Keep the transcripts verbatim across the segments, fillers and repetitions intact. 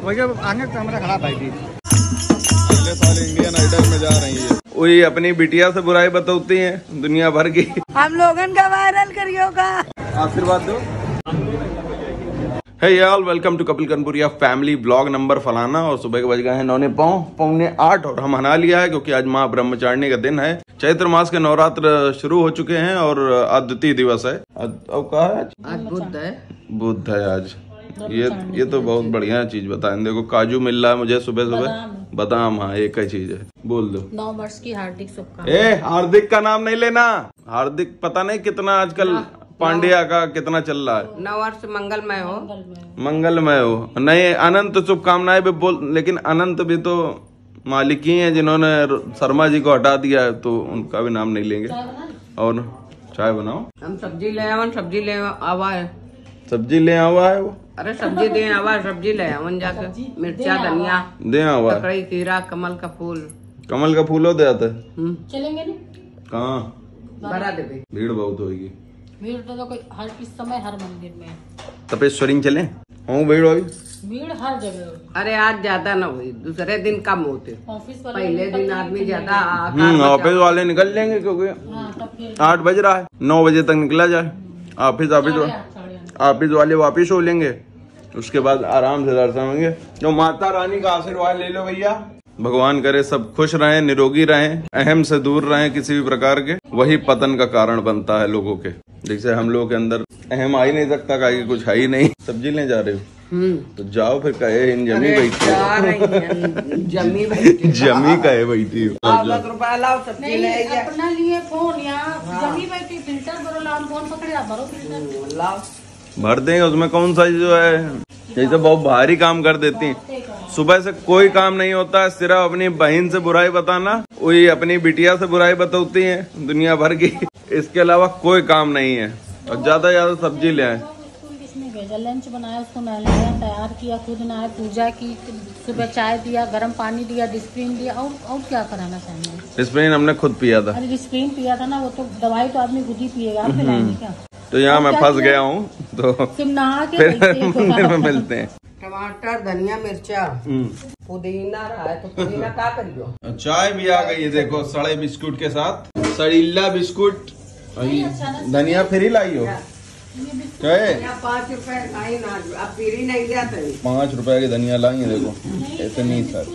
आगे कैमरा खड़ा भाई थी। अगले साल इंडियन आइडल में जा रही है। वही अपनी बिटिया से बुराई बताती हैं दुनिया भर की। हम लोगन का वायरल करियो का आशीर्वाद दो। हे यार, welcome to Kapil Kanpuriya family blog number फलाना। और सुबह के बज गए हैं नौने पाँव पौने आठ और हम मना लिया है क्योंकि आज माँ ब्रह्मचारिणी का दिन है। चैत्र मास के नवरात्र शुरू हो चुके हैं और आज द्वितीय दिवस है। अब कहा है आज बुध है। बुध है आज। ये ये तो बहुत बढ़िया चीज बताएं। देखो काजू मिल रहा है मुझे सुबह सुबह, बादाम। हाँ एक ही चीज है। बोल दो। नौ वर्ष की हार्दिक शुभकामनाएं। ए हार्दिक का नाम नहीं लेना। हार्दिक पता नहीं कितना आजकल पांड्या का कितना चल रहा है। नौ वर्ष मंगलमय हो। मंगलमय हो। नहीं अनंत शुभकामनाएं भी बोल, लेकिन अनंत भी तो मालिक ही है जिन्होंने शर्मा जी को हटा दिया है, तो उनका भी नाम नहीं लेंगे। और चाय बनाओ। हम सब्जी ले आवन, सब्जी ले आवा है। सब्जी ले आवा है वो। अरे सब्जी दे आवा, सब्जी ले आवन जाकर। मिर्चा धनिया दे आवा। ककड़ी खीरा कमल का फूल। कमल का फूल हो दे आता है। चलेंगे नहीं कहाँ बड़ा देवे भीड़ बहुत होगी। भीड़ तो कोई हर इस समय हर मंदिर में। तपेश्वरी चले हूँ भीड़ होगी। भीड़ हर जगह होगी। अरे आज ज्यादा न हुई, दूसरे दिन कम होते। ऑफिस वाले पहले दिन आदमी ज्यादा। हम्म ऑफिस वाले निकल लेंगे क्योंकि आठ बज रहा है। नौ बजे तक निकला जाए। ऑफिस ऑफिस ऑफिस वाले वापिस हो लेंगे, उसके बाद आराम से दर्शन होंगे। तो माता रानी का आशीर्वाद ले लो भैया। भगवान करे सब खुश रहें, निरोगी रहें, अहम से दूर रहें किसी भी प्रकार के। वही पतन का कारण बनता है लोगों के। जैसे हम लोगों के अंदर अहम आ ही नहीं सकता, का कुछ है ही नहीं। सब्जी ले जा रहे हो तो जाओ फिर कहे इन जमी बैठी जमी बैठी जमी कहे बैठी रुपया लाओ सब्जी ले अपना लिए फोन यहाँ जमी बैठी फिल्टर भरो लाओ। फोन पकड़े आप भरो फिल्टर लाओ भर देंगे। उसमें कौन सा जो है जैसे बहुत भारी काम कर देती हैं। सुबह से कोई काम नहीं होता है, सिर्फ अपनी बहन से बुराई बताना। वही अपनी बिटिया से बुराई बताती हैं दुनिया भर की। इसके अलावा कोई काम नहीं है। और ज्यादा ज्यादा सब्जी ले आए। किसने भेजा? लंच बनाया, उसको नहलाया, तैयार किया, खुद नहाया, पूजा की, सुबह चाय दिया, गर्म पानी दिया, डिस्प्रिन दिया। और और क्या कराना चाहिए? डिस्प्रिन हमने खुद पिया था। अरे डिस्प्रिन पिया था ना, वो तो दवाई तो आदमी खुद ही पिएगा। आप पिलाएंगे क्या? तो यहाँ मैं फंस गया हूँ, तो फिर नहा के फिर मिलते हैं। टमाटर धनिया मिर्चा पुदीना रहा है, तो पुदीना क्या करियो? चाय भी आ गई है देखो, सड़े बिस्कुट के साथ। सड़ीला बिस्कुट। धनिया फिर ही लाई हो पाँच रुपए आप फिर नहीं जाते। पाँच रुपए की धनिया लाई है देखो। ऐसे नहीं सर,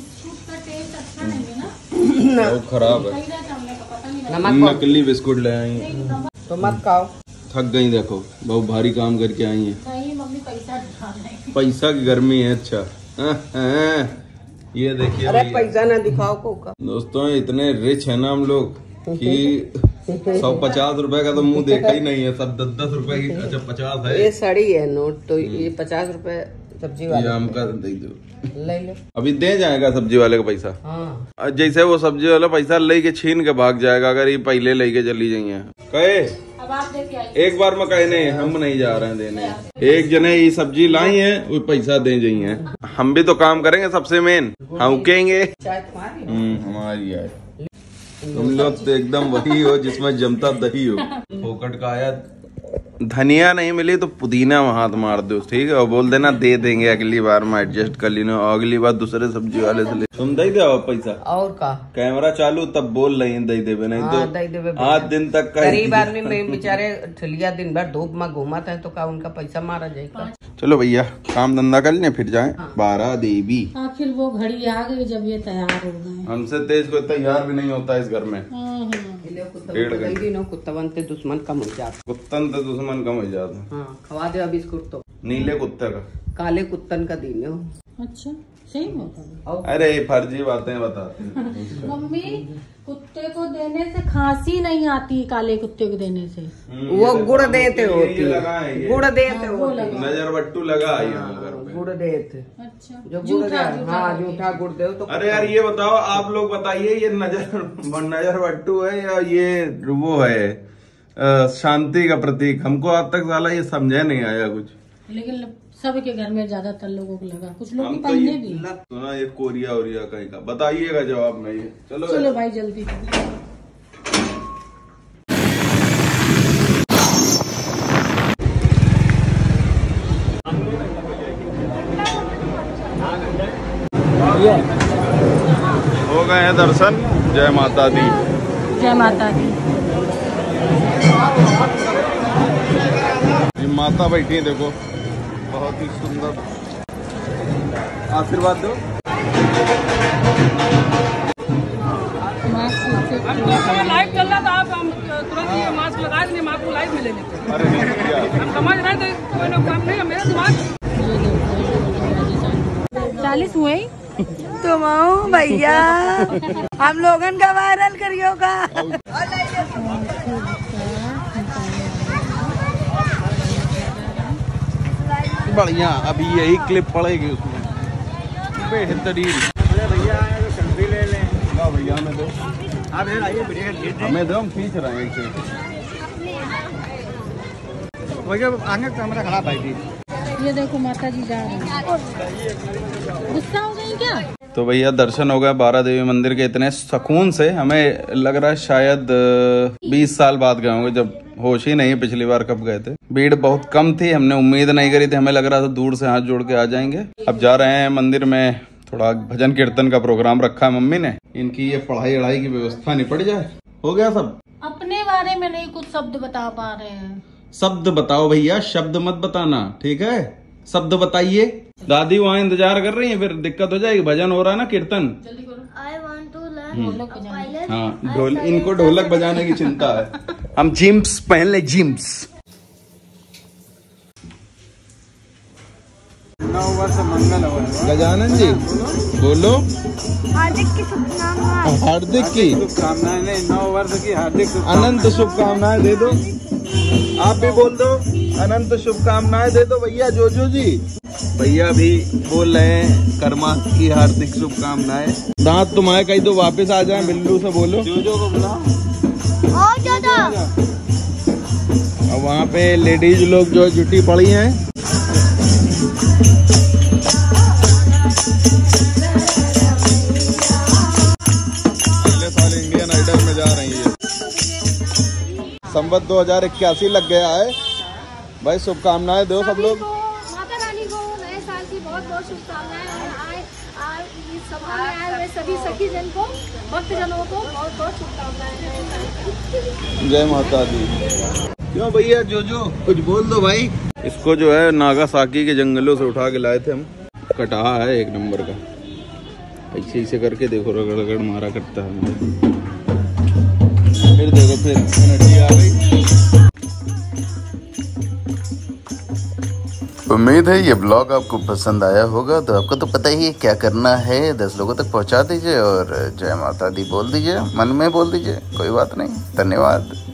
बहुत खराब है। नकली बिस्कुट ले आई तो मत खाओ। थक गई देखो, बहुत भारी काम करके आई है। नहीं मम्मी पैसा दिखा रही। पैसा की गर्मी है। अच्छा हाँ, हाँ, ये देखिए। अरे पैसा ना दिखाओ को का। दोस्तों इतने रिच है ना हम लोग कि सौ पचास रुपए का तो मुंह देखा ही नहीं है। सब दस दस रुपए की। अच्छा पचास है। ये सड़ी है नोट, तो ये पचास रुपए सब्जी वाले हमका दे दो। ले लो। अभी दे जाएगा सब्जी वाले का पैसा। हाँ। जैसे वो सब्जी वाला पैसा ले के छीन के भाग जाएगा अगर ये पहले लेके चली जाइए। कहे अब आप देख एक बार में कहे नहीं, हम नहीं जा रहे हैं देने। एक जने ये सब्जी लाई है, वो पैसा दे जाइए। हम भी तो काम करेंगे। सबसे मेन हौकेंगे। हम्म हमारी है। तुम लोग तो एकदम वही हो जिसमें जमता दही हो। फोकट का आया। धनिया नहीं मिली तो पुदीना में हाथ मार दो, ठीक है। और बोल देना दे देंगे, अगली बार में एडजस्ट कर लेना। अगली बार दूसरे सब्जी वाले से ले। तुम दे दो पैसा। और का कैमरा चालू तब बोल रही दे देवे, नहीं हाँ, तो आठ दिन तक गरीब आदमी में बेचारे ठलिया दिन भर धूप में घूमा था, तो का उनका पैसा मारा जाएगा। चलो भैया काम धंधा कर लें फिर जाएं। हाँ। बारह देवी। आखिर वो घड़ी आ गई जब ये तैयार हो गए। हमसे तेज कोई तैयार भी नहीं होता इस घर में। कुत्ता बनते दुश्मन कम हो जाता। कुत्तन तो दुश्मन कम हो जाता। हाँ, खवा दे बिस्कुट तो। नीले कुत्ते का काले कुत्तन का दिन हो। अच्छा सही होता है। अरे फर्जी बातें बताते हैं। मम्मी कुत्ते को देने से खांसी नहीं आती, काले कुत्ते को देने से। वो गुड़ देते होती, गुड़ देते हो, नजर बट्टू लगा गुड़ देते। अच्छा जो गुड़, हाँ झूठा गुड़ दे तो। अरे यार ये बताओ, आप लोग बताइए, ये नजर नजर बट्टू है या ये वो है शांति का प्रतीक? हमको आज तक साला ये समझे नहीं आया कुछ। लेकिन सबके घर में ज्यादातर लोगों को लगा, कुछ लोग हम की तो पहने ये भी। सुना ये कोरिया ओरिया कहीं का। बताइएगा जवाब में ये। चलो चलो भाई जल्दी। हो गए हैं दर्शन। जय माता दी। जय माता दी। ये माता बैठी है देखो, बहुत ही सुंदर। आशीर्वाद दो। लाइव चल रहा था, आप हम तुरंत ये मास्क लगा देंगे, हम आपको लाइव में ले लेते हैं। अरे नहीं भैया, हम समझ रहे थे कोई ना काम नहीं है, मेरा दिमाग चालीस हुए तुम आओ भैया, हम लोगन का वायरल करियो का। बढ़िया। अभी यही क्लिप पड़ेगी उसमें बेहतरीन। भैया सेल्फी ले लें। ला भैया हमें दो, आप इधर आइए, वीडियो खींच दें। हमें दो, हम खींच रहे हैं। भैया आगे कैमरा खराब है जी। ये देखो माता जी जा रही हैं। गुस्सा हो गई क्या? तो भैया दर्शन हो गए बारा देवी मंदिर के इतने सुकून से, हमें लग रहा है शायद बीस साल बाद गए होंगे, जब होश ही नहीं पिछली बार कब गए थे। भीड़ बहुत कम थी, हमने उम्मीद नहीं करी थी, हमें लग रहा था दूर से हाथ जोड़ के आ जाएंगे। अब जा रहे हैं मंदिर में, थोड़ा भजन कीर्तन का प्रोग्राम रखा है मम्मी ने। इनकी ये पढ़ाई वढ़ाई की व्यवस्था निपट जाए, हो गया सब। अपने बारे में नहीं कुछ शब्द बता पा रहे हैं। शब्द बताओ भैया, शब्द मत बताना, ठीक है? शब्द बताइए। दादी वहाँ इंतजार कर रही है, फिर दिक्कत हो जाएगी। भजन हो रहा है ना, कीर्तन। I want to learn ढोलक बजाना। हाँ, ढोल इनको ढोलक बजाने की चिंता है। हम जिम्स पहन ले, जिम्स। नौ वर्ष मंगल हो। गजानन जी बोलो। हार्दिक की शुभकामनाएं। हार्दिक की शुभकामनाएं नहीं, नौ वर्ष की हार्दिक अनंत शुभकामनाएं दे दो। आप भी बोल दो, अनंत शुभकामनाएं दे दो भैया। जोजो जी भैया भी बोल रहे हैं कर्मा की हार्दिक शुभकामनाएं। दांत तुम्हारे कहीं तो वापस आ जाए, बिल्लू से बोलो। जोजो को बुलाओ। ओ जोजो। और वहाँ पे लेडीज लोग जो जुटी पड़ी हैं। अगले साल इंडियन आइडल में जा रही है। संवत दो हजार इक्यासी लग गया है भाई। शुभकामनाएं दो सब लोग। माता रानी को नए साल की बहुत बहुत शुभकामनाएं। और आए आए इस सभा में आए हुए सभी सखी जन को, भक्तजनों को बहुत बहुत शुभकामनाएं। जय माता दी। क्यों भैया जोजो कुछ बोल दो भाई। इसको जो है नागासाकी के जंगलों से उठा के लाए थे हम। कटाहा है एक नंबर का, ऐसे ऐसे करके देखो, रगड़ रगड़ मारा करता है। फिर देखो, फिर एनर्जी आ गई। उम्मीद है ये ब्लॉग आपको पसंद आया होगा। तो आपको तो पता ही है क्या करना है, दस लोगों तक पहुंचा दीजिए और जय माता दी बोल दीजिए, मन में बोल दीजिए, कोई बात नहीं। धन्यवाद।